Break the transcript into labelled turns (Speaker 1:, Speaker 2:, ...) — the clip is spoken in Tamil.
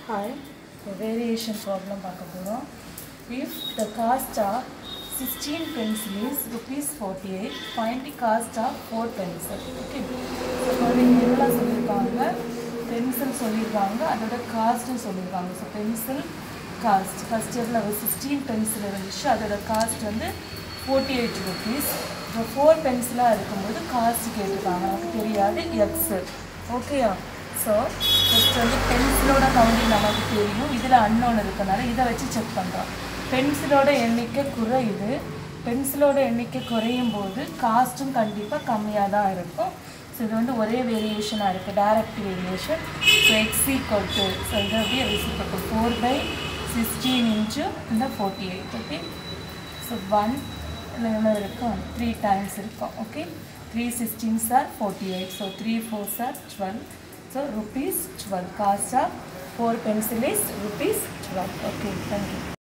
Speaker 1: Hi, the variation problem பார்க்க போறோம். If the cost of 16 pencil is ₹48, find the cost of 4 pencil. Okay. So இங்க என்ன சொல்லிருக்காங்க? Pencil சொல்லிருக்காங்க, அதோட காஸ்ட் சொல்லிருக்காங்க. So pencil cost first இயர்ல 16 pencil இருந்துச்சு, அதோட காஸ்ட் வந்து ₹48. இப்போ 4 பென்சிலா இருக்கும்போது காஸ்ட் கேட்டிருக்காங்க. நமக்கு தெரியாது x. ஓகேயா? ஸோ ஃபஸ்ட் வந்து பென்சிலோட கவுண்டிங் நமக்கு தெரியும், இதில் அன்னோன் இருக்கனால இதை வச்சு செக் பண்ணுறோம். பென்சிலோட எண்ணிக்கை குறையுது, பென்சிலோட எண்ணிக்கை குறையும் போது காஸ்ட்டும் கண்டிப்பாக கம்மியாக தான் இருக்கும். ஸோ இது வந்து ஒரே வேரியேஷனாக இருக்குது, direct variation. So x equal to so இதை அப்படியே ஈக்குவல் டு 4/16 இன்ட்டு இந்த 48. ஓகே. ஸோ 1 என்ன இருக்கும், 3 டைம்ஸ் இருக்கும். Okay. 3 16s are 48. So 3 4s are 12. So ₹12. Cost of 4 pencil is ₹12. Okay, thank you.